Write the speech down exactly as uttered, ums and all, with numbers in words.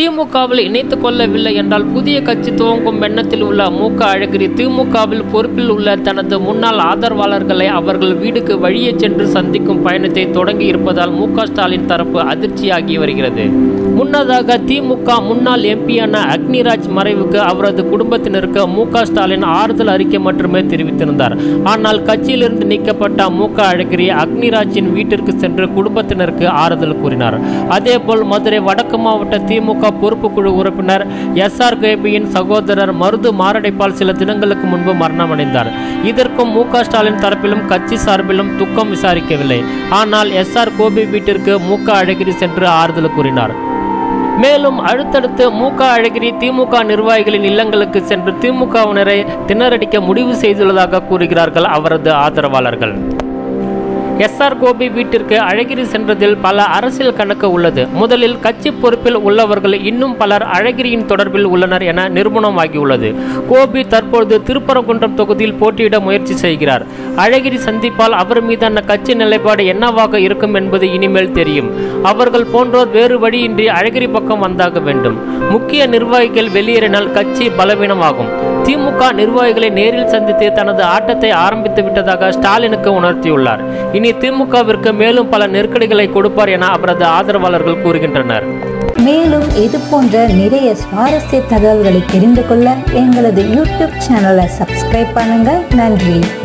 திமுகவில் இணைத்துக் கொள்ளவில்லை என்றால் புதிய கட்சி துவங்கும் எண்ணத்தில் உள்ள க.அழகிரி திமுகவில் பொறுப்பில் உள்ள தனது முன்னாள் ஆதரவாளர்களை அவர்கள் வீடுக்கு வழியே சென்று சந்திக்கும் பயணத்தை தொடங்கி இருப்பதால் மு.க. ஸ்டாலின் தரப்பு அதிர்ச்சியாகி வருகிறது. முன்னதாக திமுக முன்னாள் எம்பியான அக்னிராஜ் மறைவுக்கு அவரது குடும்பத்தினருக்கு மு.க. ஸ்டாலின் ஆறுதல் அறிக்கை மட்டுமே தெரிவித்திருந்தார். ஆனால் கட்சியிலிருந்து நீக்கப்பட்ட மு.க.அழகிரி அக்னிராஜின் வீட்டிற்கு சென்று குடும்பத்தினருக்கு ஆறுதல் கூறினார். அதேபோல் மதுரை வடக்கு மாவட்ட திமுக பொறுப்பு குழு உறுப்பினர் எஸ் ஆர் கோபியின் சகோதரர் மருது மாரடைப்பால் சில தினங்களுக்கு முன்பு மரணமடைந்தார். இதற்கும் மு.க. ஸ்டாலின் தரப்பிலும் கட்சி சார்பிலும் துக்கம் விசாரிக்கவில்லை. ஆனால் எஸ் ஆர் கோபி வீட்டிற்கு மு.க.அழகிரி சென்று ஆறுதல் கூறினார். மேலும் அடுத்தடுத்து மு.க.அழகிரி திமுக நிர்வாகிகளின் இல்லங்களுக்கு சென்று திமுகவினரை திணறடிக்க முடிவு செய்துள்ளதாக கூறுகிறார்கள் அவரது ஆதரவாளர்கள். எஸ் ஆர் கோபி வீட்டிற்கு அழகிரி சென்றதில் பல அரசியல் கணக்கு உள்ளது. முதலில் கட்சி பொறுப்பில் உள்ளவர்கள் இன்னும் பலர் அழகிரியின் தொடர்பில் உள்ளனர் என நிரூபணமாகியுள்ளது. கோபி தற்பொழுது திருப்பரங்குன்றம் தொகுதியில் போட்டியிட முயற்சி செய்கிறார். அழகிரி சந்திப்பால் அவர் மீதான கட்சி நிலைப்பாடு என்னவாக இருக்கும் என்பது இனிமேல் தெரியும். அவர்கள் போன்றோர் வேறு வழியின்றி அழகிரி பக்கம் வந்தாக வேண்டும். முக்கிய நிர்வாகிகள் வெளியேறினால் கட்சி பலவீனமாகும். திமுக நிர்வாகிகளை நேரில் சந்தித்து தனது ஆட்டத்தை ஆரம்பித்து விட்டதாக ஸ்டாலினுக்கு உணர்த்தியுள்ளார். இனி திமுகவிற்கு மேலும் பல நெருக்கடிகளை கொடுப்பார் என அவரது ஆதரவாளர்கள் கூறுகின்றனர். மேலும் இது போன்ற நிறைய சுவாரஸ்ய தகவல்களை தெரிந்து கொள்ள எங்களது யூடியூப் சேனலை சப்ஸ்கிரைப் பண்ணுங்க. நன்றி.